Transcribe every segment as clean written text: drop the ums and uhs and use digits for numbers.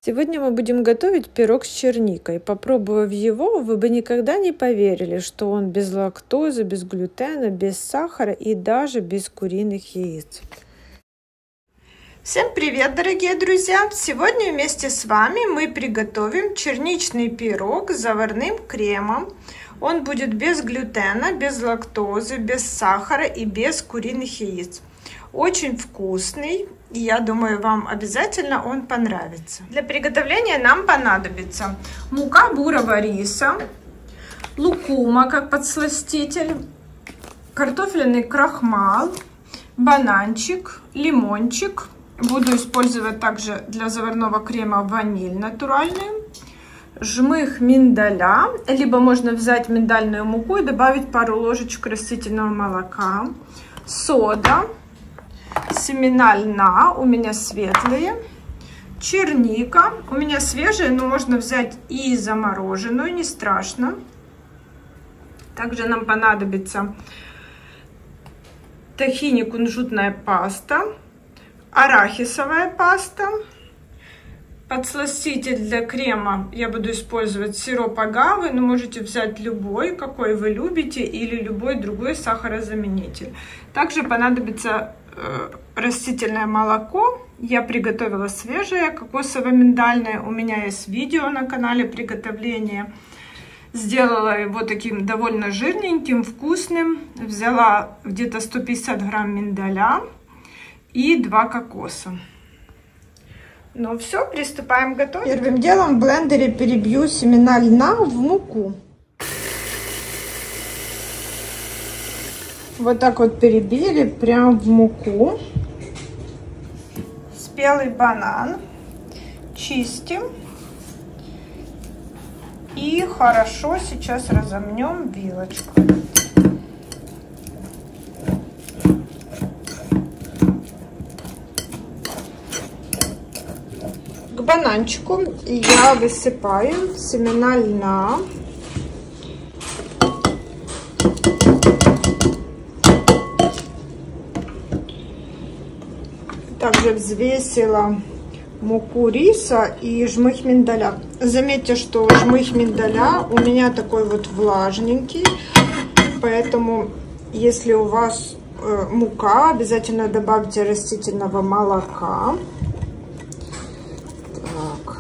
Сегодня мы будем готовить пирог с черникой. Попробовав его, вы бы никогда не поверили, что он без лактозы, без глютена, без сахара и даже без куриных яиц. Всем привет, дорогие друзья! Сегодня вместе с вами мы приготовим черничный пирог с заварным кремом. Он будет без глютена, без лактозы, без сахара и без куриных яиц. Очень вкусный, и я думаю, вам обязательно он понравится. Для приготовления нам понадобится мука бурого риса, лукума как подсластитель, картофельный крахмал, бананчик, лимончик. Буду использовать также для заварного крема ваниль натуральный, жмых миндаля, либо можно взять миндальную муку и добавить пару ложечек растительного молока, сода, семена льна, у меня светлые, черника, у меня свежая, но можно взять и замороженную, не страшно. Также нам понадобится тахини кунжутная паста, арахисовая паста, подсластитель для крема я буду использовать сироп агавы, но можете взять любой, какой вы любите, или любой другой сахарозаменитель. Также понадобится растительное молоко, я приготовила свежее, кокосово-миндальное, у меня есть видео на канале приготовления. Сделала его таким довольно жирненьким, вкусным, взяла где-то 150 грамм миндаля и 2 кокоса. Ну все, приступаем готовить. Первым делом в блендере перебью семена льна в муку. Вот так вот перебили прям в муку. Спелый банан чистим. И хорошо сейчас разомнем вилочкой. К бананчику я высыпаю семена льна. Также взвесила муку риса и жмых миндаля. Заметьте, что жмых миндаля у меня такой вот влажненький, поэтому если у вас мука, обязательно добавьте растительного молока. Так.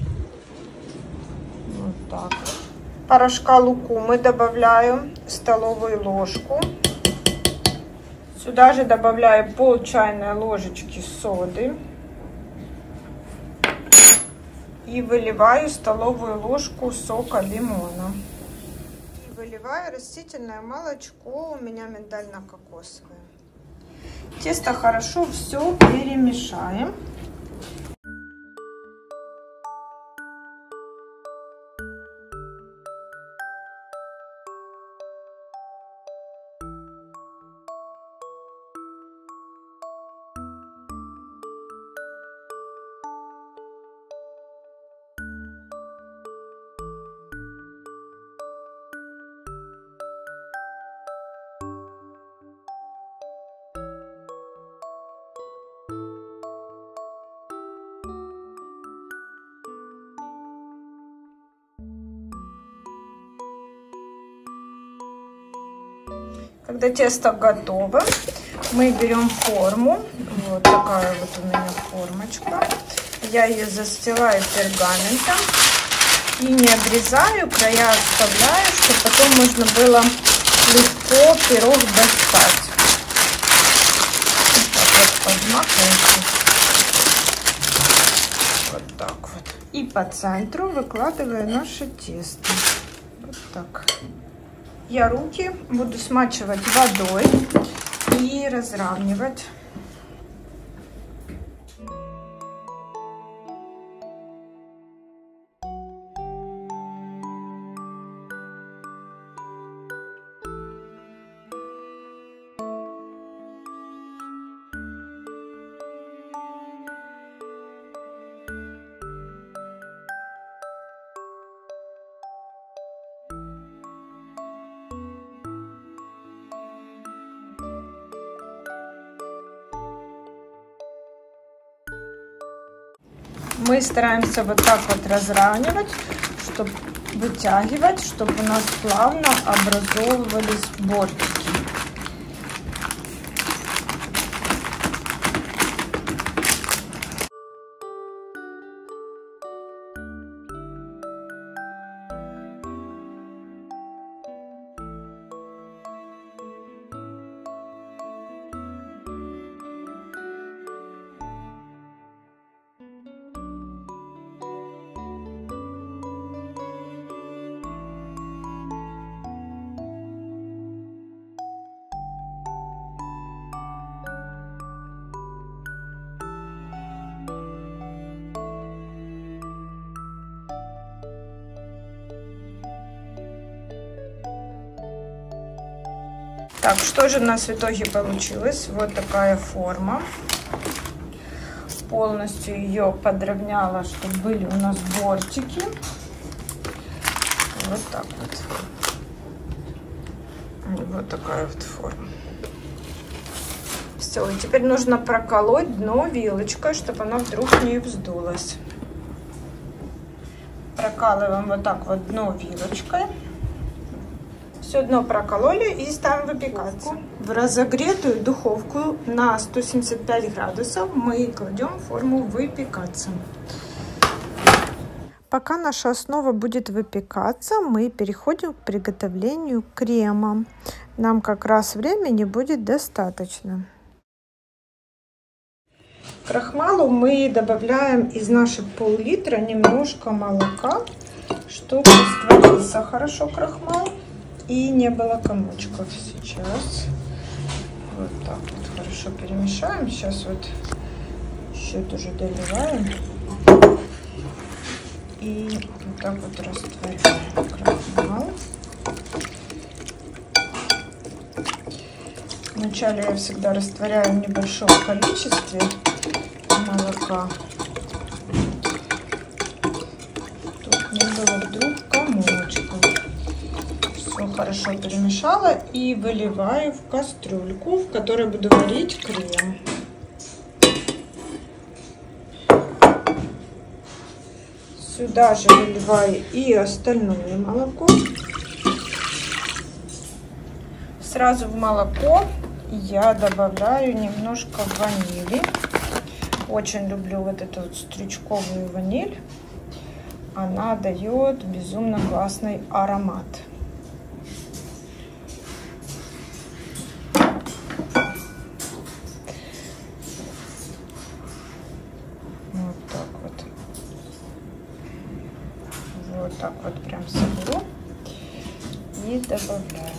Вот так. Порошка лукумы добавляю столовую ложку. Сюда же добавляю пол чайной ложечки соды. И выливаю столовую ложку сока лимона. И выливаю растительное молочко, у меня миндально-кокосовое. Тесто хорошо все перемешаем. Когда тесто готово, мы берем форму. Вот такая вот у меня формочка. Я ее застилаю пергаментом и не обрезаю, края оставляю, чтобы потом можно было легко пирог достать. Так вот подмахиваем. Вот так вот. И по центру выкладываю наше тесто. Вот так. Я руки буду смачивать водой и разравнивать. Мы стараемся вот так вот разравнивать, чтобы вытягивать, чтобы у нас плавно образовывались бортики. Так, что же у нас в итоге получилось? Вот такая форма. Полностью ее подровняла, чтобы были у нас бортики. Вот так вот. Вот такая вот форма. Все, и теперь нужно проколоть дно вилочкой, чтобы оно вдруг не вздулось. Прокалываем вот так вот дно вилочкой. Все дно прокололи и ставим выпекаться. В разогретую духовку на 175 градусов мы кладем форму выпекаться. Пока наша основа будет выпекаться, мы переходим к приготовлению крема. Нам как раз времени будет достаточно. К крахмалу мы добавляем из наших пол-литра немножко молока, чтобы растворился хорошо крахмал и не было комочков. Сейчас вот так вот хорошо перемешаем. Сейчас вот еще тоже доливаем и вот так вот растворяем крахмал. Вначале я всегда растворяю в небольшом количестве молока. Тут не было вдруг комочков. Все хорошо перемешала и выливаю в кастрюльку, в которой буду варить крем. Сюда же выливаю и остальное молоко. Сразу в молоко я добавляю немножко ванили. Очень люблю вот эту вот стручковую ваниль. Она дает безумно классный аромат. Вот так вот. Вот так вот прям соберу и добавляю.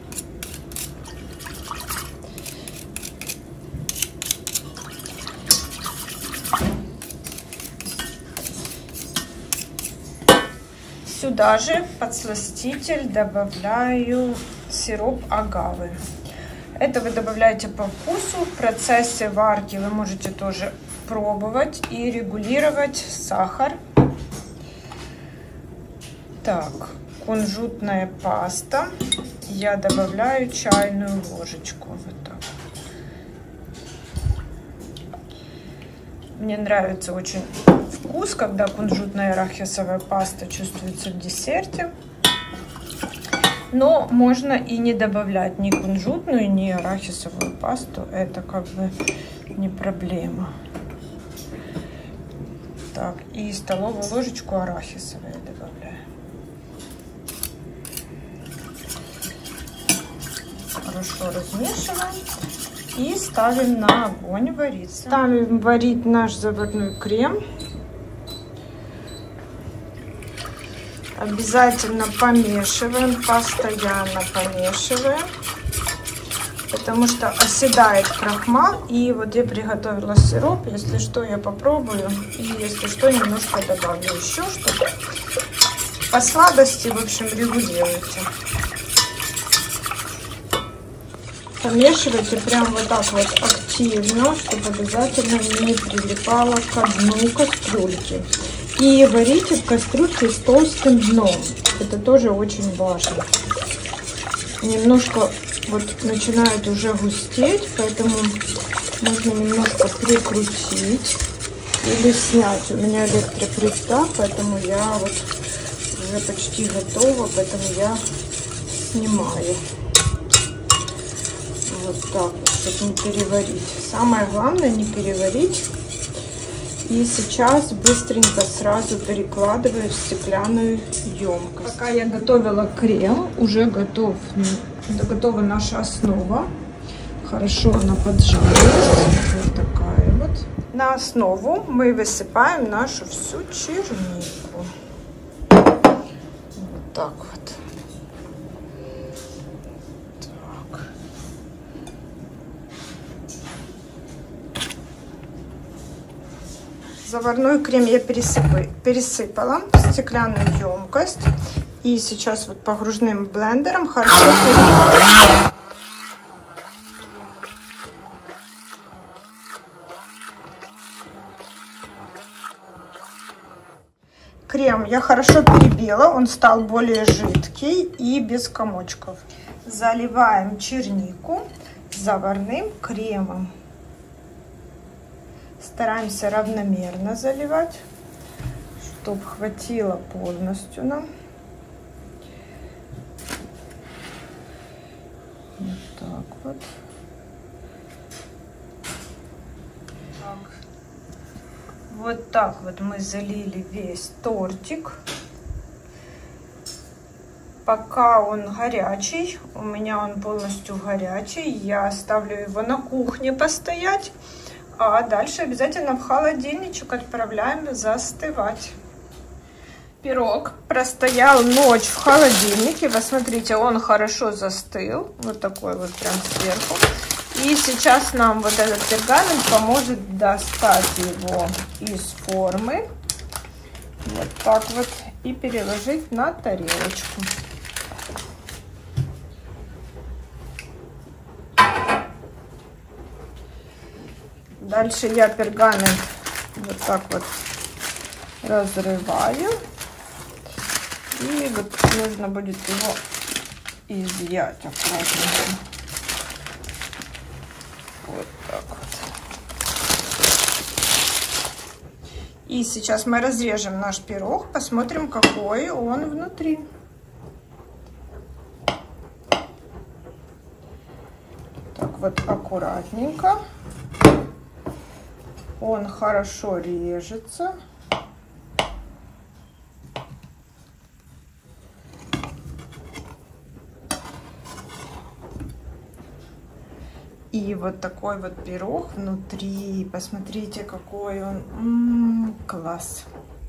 Сюда же подсластитель добавляю сироп агавы. Это вы добавляете по вкусу. В процессе варки вы можете тоже пробовать и регулировать сахар. Так, кунжутная паста. Я добавляю чайную ложечку. Вот так. Мне нравится очень вкус, когда кунжутная арахисовая паста чувствуется в десерте. Но можно и не добавлять ни кунжутную, ни арахисовую пасту. Это как бы не проблема. Так, и столовую ложечку арахисовой я добавляю. Хорошо размешиваем. И ставим на огонь вариться. Ставим варить наш заварной крем. Обязательно помешиваем, постоянно помешиваем, потому что оседает крахмал. И вот я приготовила сироп, если что я попробую, и если что немножко добавлю еще что-то. По сладости, в общем, регулируйте. Помешивайте прям вот так вот активно, чтобы обязательно не прилипало к дну кастрюльки. И варите в кастрюльке с толстым дном. Это тоже очень важно. Немножко вот начинает уже густеть, поэтому нужно немножко прикрутить. или снять. У меня электроплита, поэтому я вот уже почти готова, поэтому я снимаю. Вот так вот, чтобы не переварить. Самое главное не переварить. И сейчас быстренько сразу перекладываю в стеклянную емкость. Пока я готовила крем, уже готова наша основа. Хорошо она поджарилась. Вот такая вот. На основу мы высыпаем нашу всю чернику. Вот так вот. Так. Заварной крем я пересыпала в стеклянную емкость. И сейчас вот погружным блендером хорошо перебиваю. Крем я хорошо перебила, он стал более жидкий и без комочков. Заливаем чернику заварным кремом. Стараемся равномерно заливать, чтобы хватило полностью нам. Вот так вот. Вот так вот мы залили весь тортик. Пока он горячий, у меня он полностью горячий, я оставлю его на кухне постоять, а дальше обязательно в холодильничек отправляем застывать. Пирог простоял ночь в холодильнике, вы смотрите, он хорошо застыл, вот такой вот прям сверху. И сейчас нам вот этот пергамент поможет достать его из формы. Вот так вот. И переложить на тарелочку. Дальше я пергамент вот так вот разрываю. И вот нужно будет его изъять аккуратненько. Вот так вот. И сейчас мы разрежем наш пирог, посмотрим, какой он внутри. Так вот, аккуратненько. Он хорошо режется. И вот такой вот пирог внутри. Посмотрите, какой он. Класс.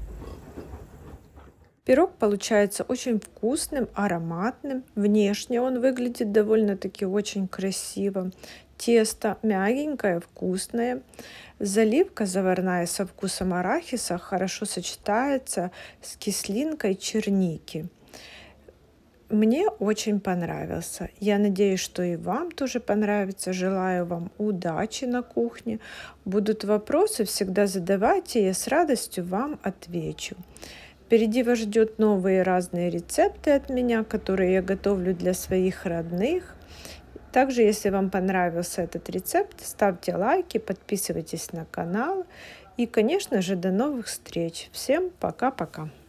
Пирог получается очень вкусным, ароматным. Внешне он выглядит довольно-таки очень красиво. Тесто мягенькое, вкусное. Заливка заварная со вкусом арахиса хорошо сочетается с кислинкой черники. Мне очень понравился. Я надеюсь, что и вам тоже понравится. Желаю вам удачи на кухне. Будут вопросы, всегда задавайте, я с радостью вам отвечу. Впереди вас ждет новые разные рецепты от меня, которые я готовлю для своих родных. Также, если вам понравился этот рецепт, ставьте лайки, подписывайтесь на канал. И, конечно же, до новых встреч. Всем пока-пока.